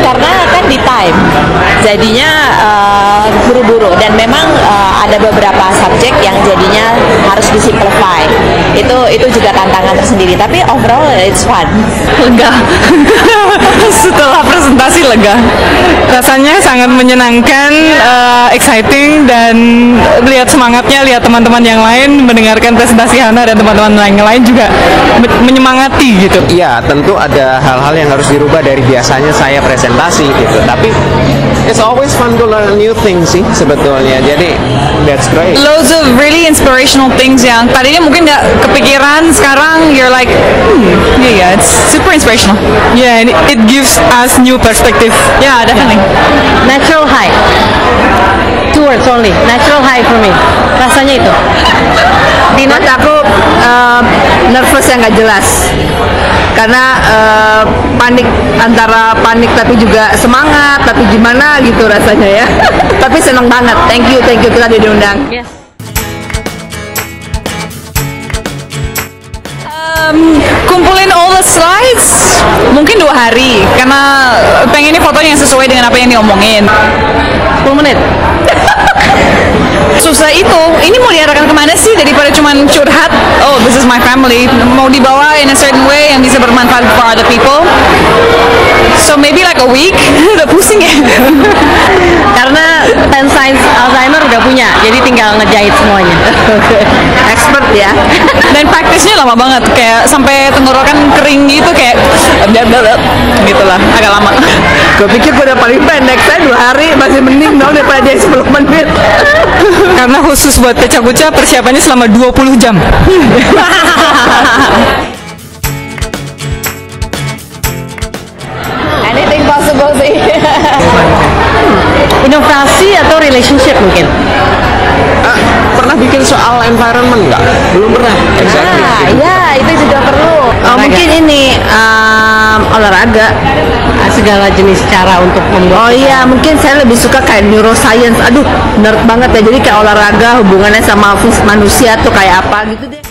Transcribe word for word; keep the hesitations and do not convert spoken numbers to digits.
karena kan di time, jadinya uh, buru-buru dan memang uh, ada beberapa subjek yang jadinya harus disimplify. Itu itu juga tantangan tersendiri. Tapi overall it's fun. Lega. Setelah presentasi lega. Rasanya sangat menyenangkan, uh, exciting, dan lihat semangatnya, lihat teman-teman yang lain mendengarkan presentasi Hana dan teman-teman yang lain juga menyemangati gitu. Iya, tentu ada hal-hal yang harus dirubah dari biasanya saya presentasi gitu. Tapi it's always fun to learn new things sih sebetulnya. Jadi that's great. Loads of really inspirational things yang tadinya mungkin nggak kepikiran, sekarang you're like, hmm, yeah, yeah, it's super inspirational. Yeah, and it gives us new perspective. Yeah, definitely. Natural high. Two words only. Natural high for me. Rasanya itu. Dina, aku uh, nervous yang nggak jelas karena uh, panik, antara panik tapi juga semangat, tapi gimana gitu rasanya ya. Tapi senang banget. Thank you, thank you kita diundang. Yes. Um, kumpulin all the slides mungkin dua hari karena pengen ini fotonya yang sesuai dengan apa yang diomongin. sepuluh menit. Susah itu, ini mau diarahkan kemana sih daripada cuman curhat, oh this is my family, mau dibawa in a certain way yang bisa bermanfaat for other people. So maybe like a week. Udah pusing ya. Karena ten signs Alzheimer udah punya, jadi tinggal ngejahit semuanya. Expert ya. Dan praktisnya lama banget, kayak sampai tenggorokan kering gitu, kayak gitu lah, agak lama. Gue pikir gue udah paling pendek, saya dua hari masih mending dong daripada dia sepuluh menit. Karena khusus buat Pecah Kuca persiapannya selama dua puluh jam. Anything possible sih. Inovasi atau relationship mungkin? Ah, pernah bikin soal environment nggak? Belum pernah. Exactly. Ah, ya itu juga perlu. Oh, mungkin ini um, olahraga. Segala jenis cara untuk membuat. Oh iya, mungkin saya lebih suka kayak neuroscience. Aduh, nerd banget ya. Jadi kayak olahraga hubungannya sama manusia tuh kayak apa gitu deh.